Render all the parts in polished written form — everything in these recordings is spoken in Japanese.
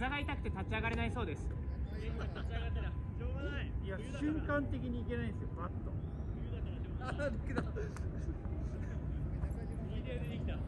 膝が痛くて立ち上がれないそうです。 今立ち上がったらしょうがない。 いや瞬間的にいけないんですよ。バッと。 冬だからしょうがない。 ああ、だけど。 右手でできた。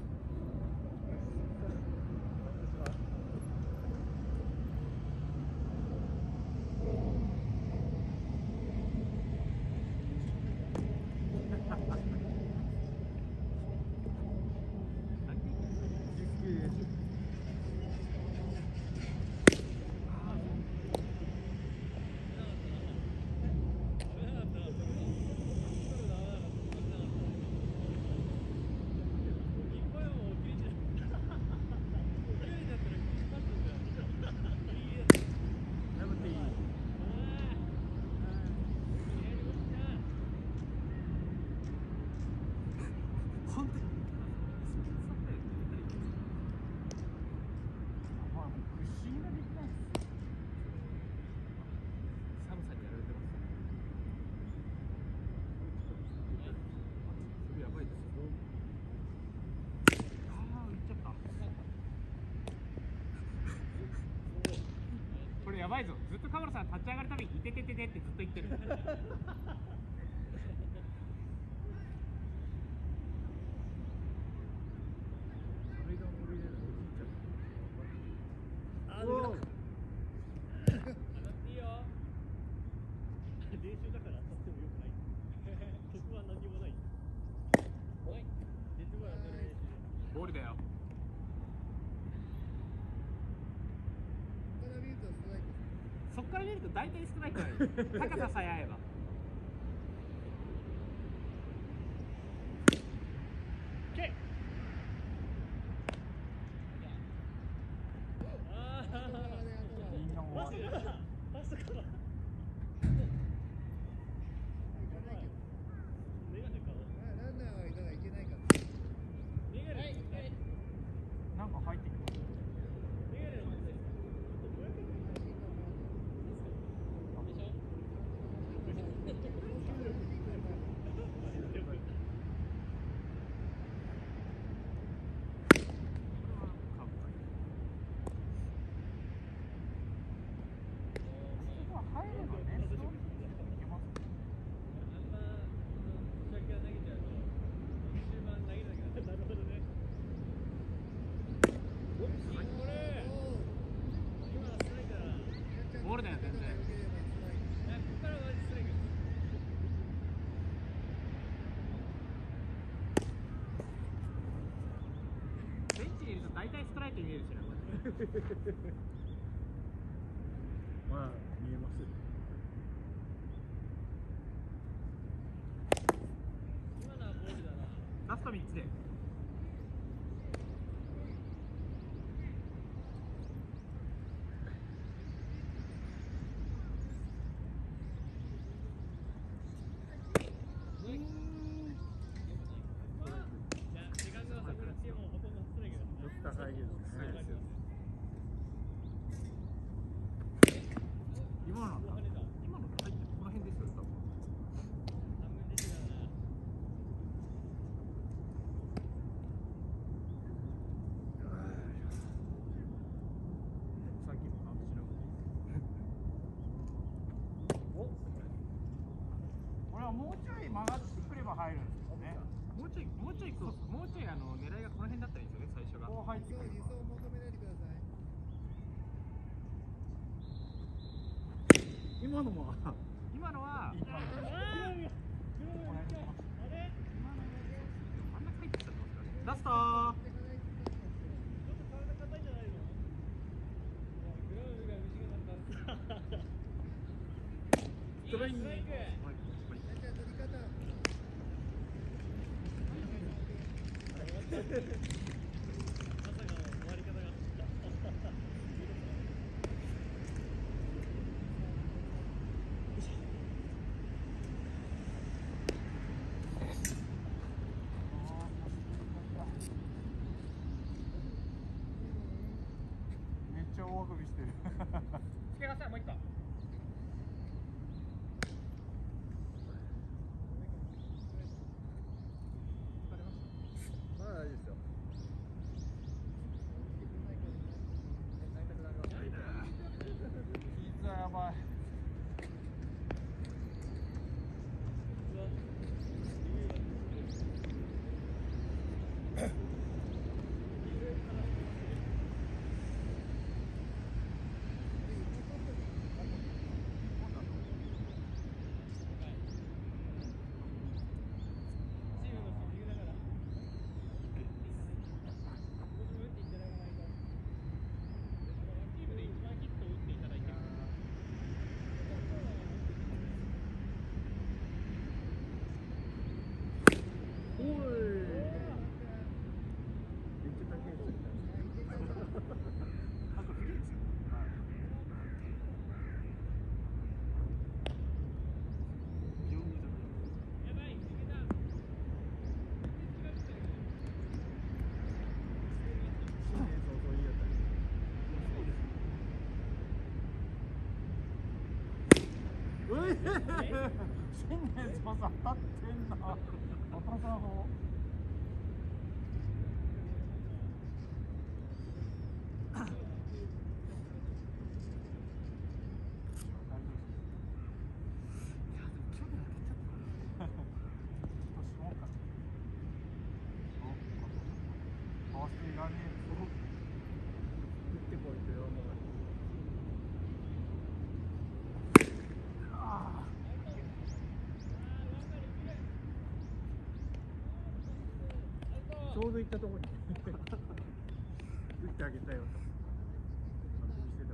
やばいぞ。ずっと河原さん立ち上がるたびにいててててってずっと言ってる。 上がっていいよ。練習だから当たってもよくない。曲は何もない。実はね、 ボールだよ。そっから見ると大体ストライクだよ。高ささえ合えば。ボールだよ全然。ベンチにいると大体ストライクに見えるしな。 まあ見えます。 今のはボールだな。 ラスト3つで。 高いけどね。 今の入ってこの辺ですよ多分。さっきの感じの。お。これはもうちょい曲がってくれば入るんですよね。もうちょい狙いがこの辺だったらいいんですよね最初が。こう入ってくる。 今のも今のは。真ん中入ってきちゃってますからね。ラストー。 ストライク。めっちゃ大あくびしてる。 つけがさもう一個。 まだ大丈夫ですよ。 パス当たってんな。渡さん方。ちょうど行ったところに打ってあげたよと見せてた。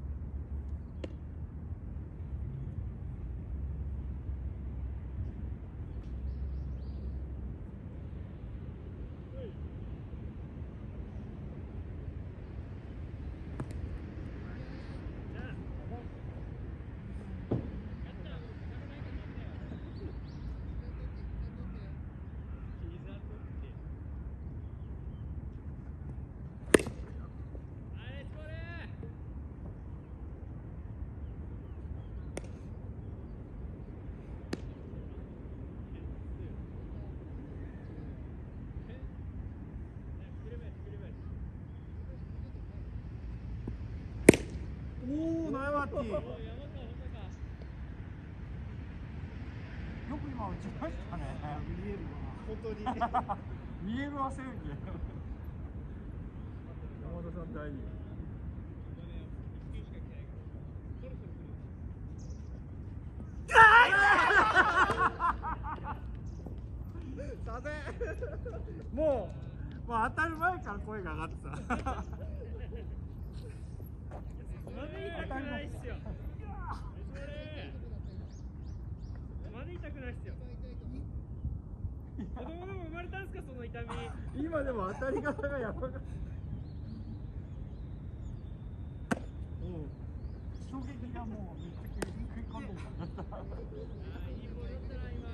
おお、ナイワッティ。よく今打ちましたね。見えるわ。本当に。見えるわ宣言。山田さん大丈夫。もう当たる前から声が上がってた。 まだ痛くないっすよ。まだ痛くないっすよ。子供でも生まれたんすか、その痛み。 今でも当たり方がやばかった。衝撃がもうめっちゃ食い込んでた。 いいボールだったな今。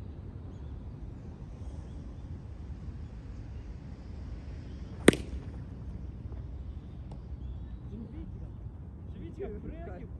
守備位置がプロ野球。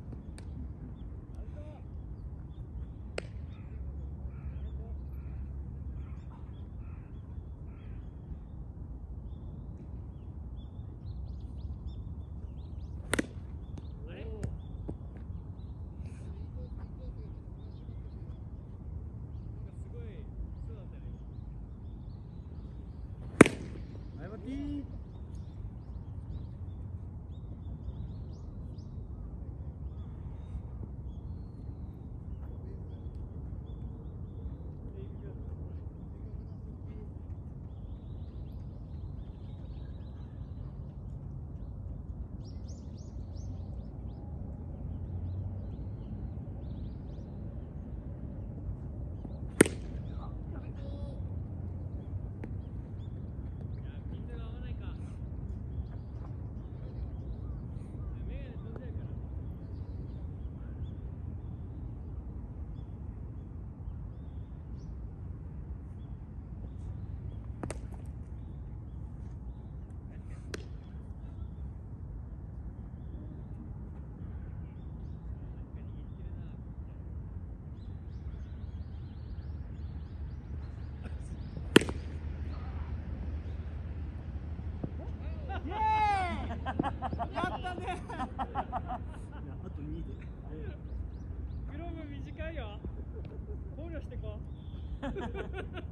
やったね。 あと2で。 グローブ短いよ。考慮してこう。おいおいおい、何の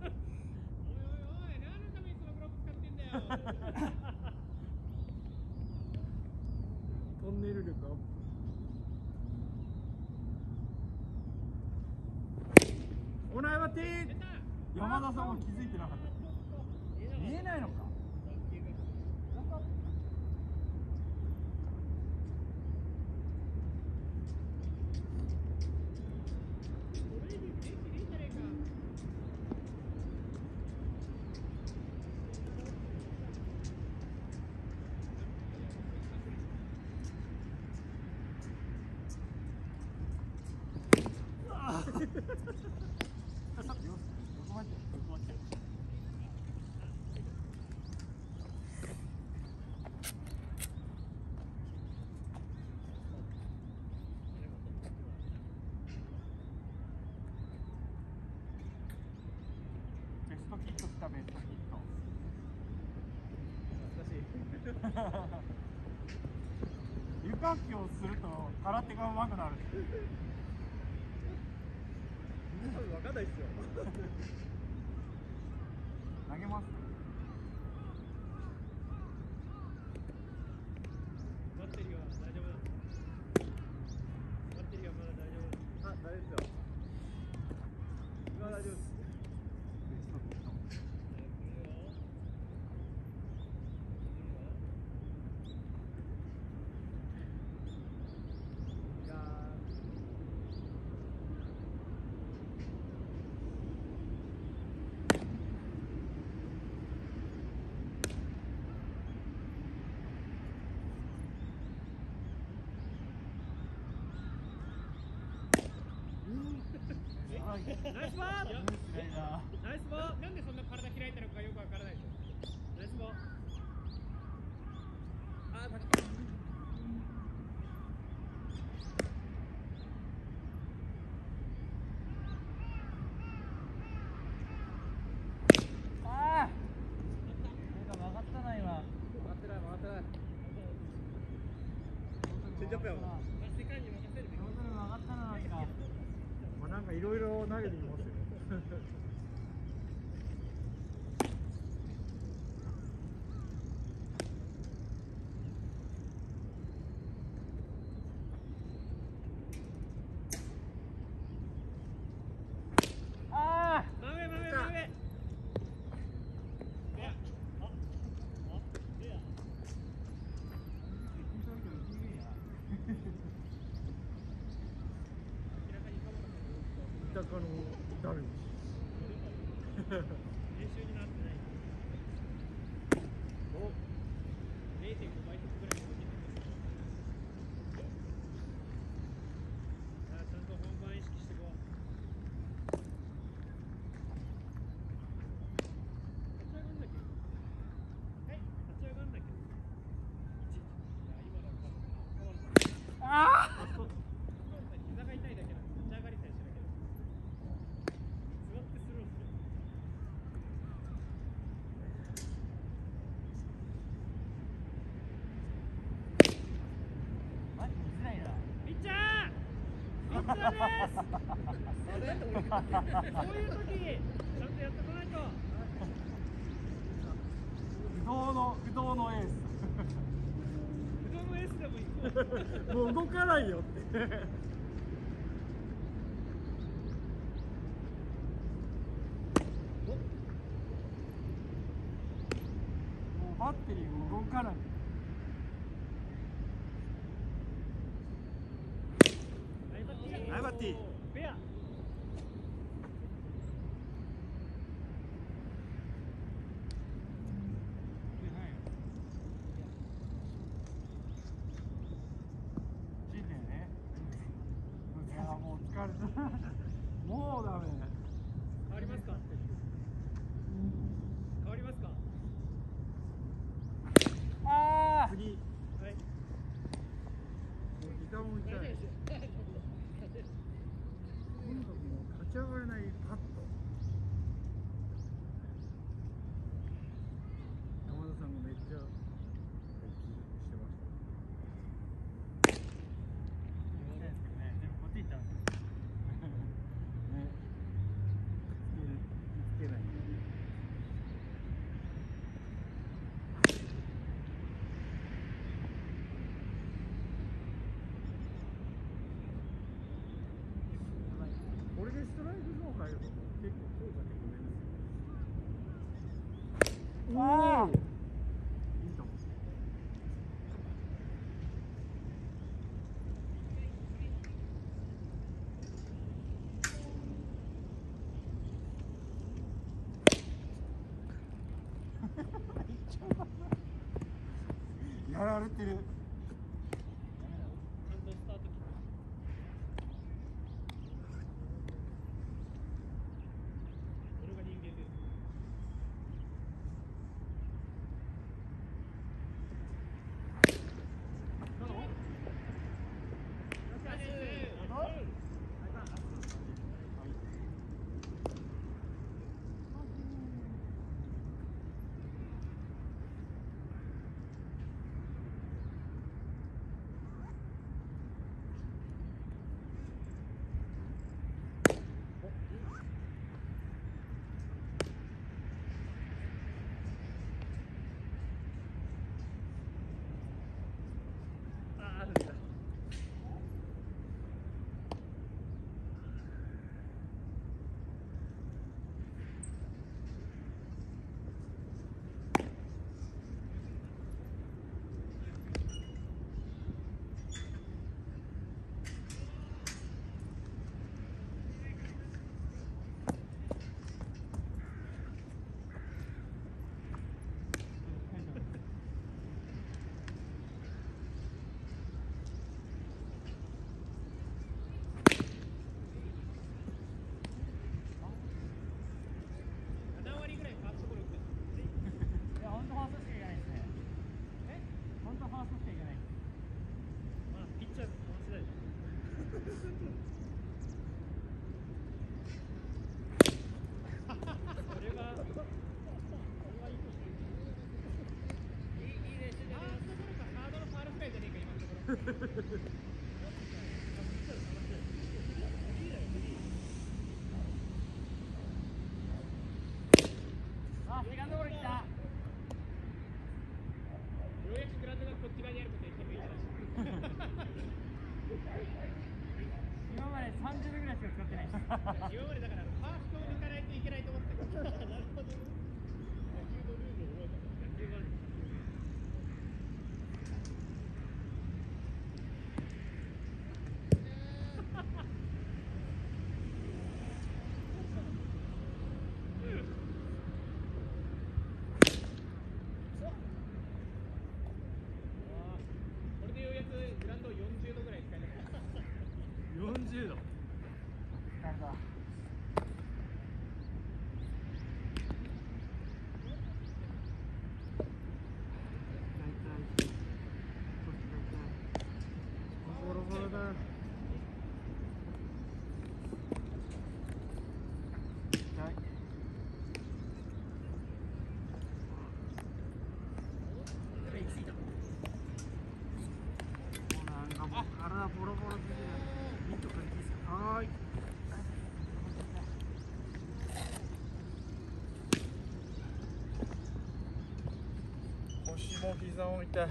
ためにそのグローブ使ってんだよ。 トンネル力アップ。おないわてー。山田さんも気づいてなかった。見えないのか。 トキット来た、ベストキット。 懐かしい。 湯かきをすると空手が上手くなる。 多分わかんないっすよ。 投げます。 バッテリーは大丈夫だ。バッテリーはまだ大丈夫だ。あ、大丈夫ですよ。今は大丈夫です。 ベストキット。 ナイスボール。ナイスボール。なんでそんな体開いたのかよくわからないです。ナイスボール。あー、高い。 ああ。なんか曲がったな今。 回ってない、回ってない。チェンジアップやもん。世界に任せるべき。 上手に曲がったななんか。まあなんかいろいろ投げてきますよ。ああ。 真上、真上、真上。 三鷹のダルビッシュ。 練習になってない。お、0.5 倍速ぐらいの動きになってます。ちゃんと本番意識してこう。立ち上がんなきゃ。はい、立ち上がんなきゃ。いや、今のはああ。 膝が痛いだけなんで立ち上がりさえしなきゃ。座ってスルーする。 マジ見づらいな。 ピッチャーピッチャーですそういう時ちゃんとやってこないと。 不動のエース。 不動のエースでも行こう。 もう動かないよって。もうバッテリーも動かない。 ナイバッティ。フェア。 新年ね。いやもう疲れた。もうダメ。 変わりますか。変わりますか。 ああ。次。 はい。 もう膝も痛い。とにかくもう立ち上がれないパッと。山田さんがめっちゃしてました。全部こっち行っちゃうんですよ。ね。つけない。これでストライクゾーン入ると結構効果的ですよ。おお。いいと思う。やられてる。 ちゃんとスタート切って。これが人間です。 あ、セカンドボール来た。 ようやくグラウンドがこっち側にあることに気づいたらしい。 今まで30秒ぐらいしか使ってないです。 今までだからファーストを抜かないといけないと思ってたから。なるほど。野球のルールを覚えたから。野球はこれでようやくグラウンドを40度ぐらい使えなかった。 40度。 なんだ。 ボロボロだ。なんかもう体ボロボロすぎる。ミット借りていいですか。はーい。腰も膝も痛い。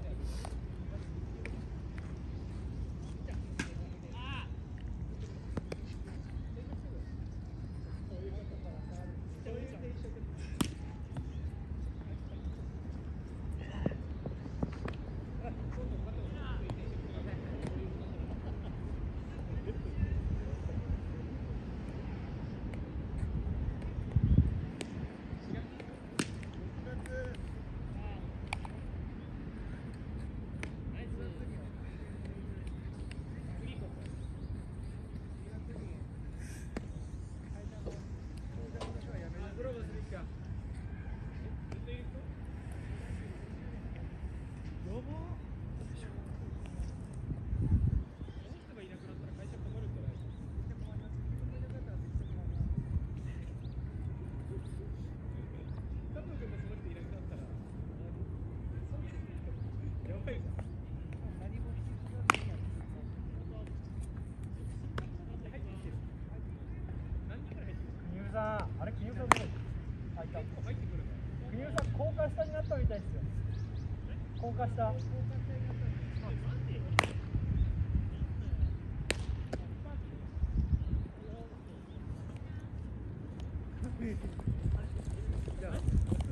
あれ、金融さんどこ入った？金融さん高架下になったみたいですよ。高架下。じゃあ